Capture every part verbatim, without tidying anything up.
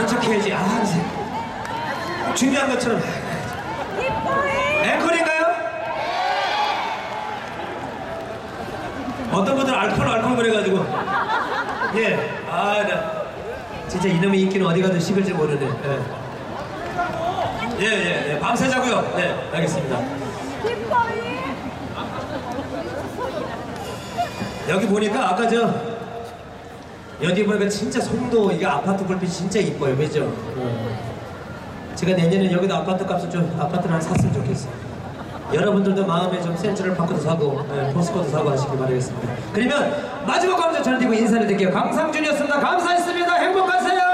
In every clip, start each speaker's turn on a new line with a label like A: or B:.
A: 아는 척 해야지. 아, 준비한 것처럼. 앵콜인가요? 어떤 분들은 알콜 알콜 그래가지고. 예. 아, 나 진짜 이놈의 인기는 어디 가도 식을지 모르네. 예, 예, 예. 예. 밤새 자고요. 네, 알겠습니다. 여기 보니까 아까 저 여기 보니까 진짜 송도 이게 아파트 불빛이 진짜 이뻐요, 그죠? 어. 제가 내년에 여기도 아파트 값을 좀 아파트를 하나 샀으면 좋겠어요. 여러분들도 마음에 좀 센트럴 파크도 사고 네, 포스코도 사고 하시길 바라겠습니다. 그러면 마지막 감사 전해드리고 인사를 드릴게요. 강상준이었습니다. 감사했습니다. 행복하세요.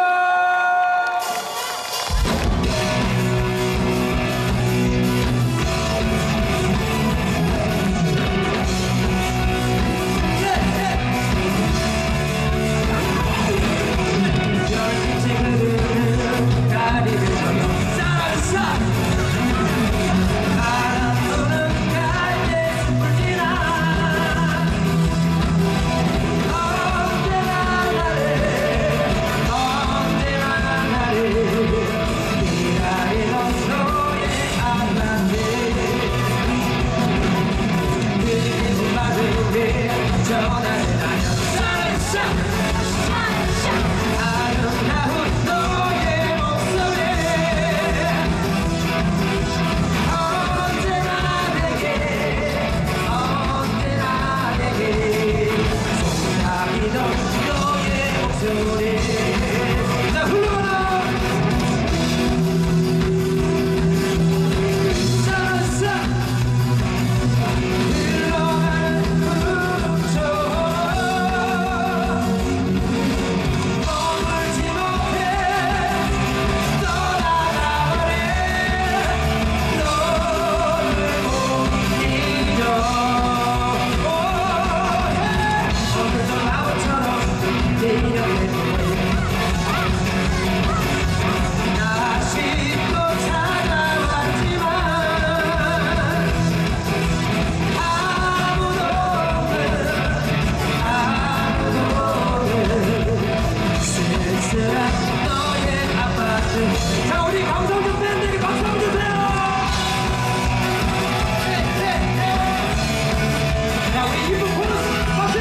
A: 자, 우리 강성준 밴드에게 박수 한번 주세요. 자, 우리 이분 코러스 박수.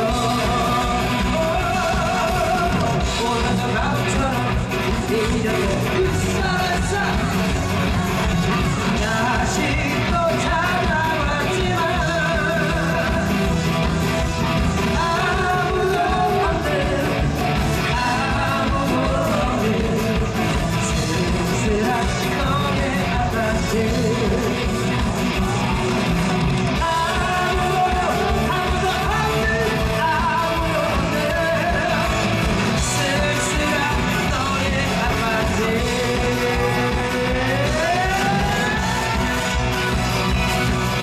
A: Yeah.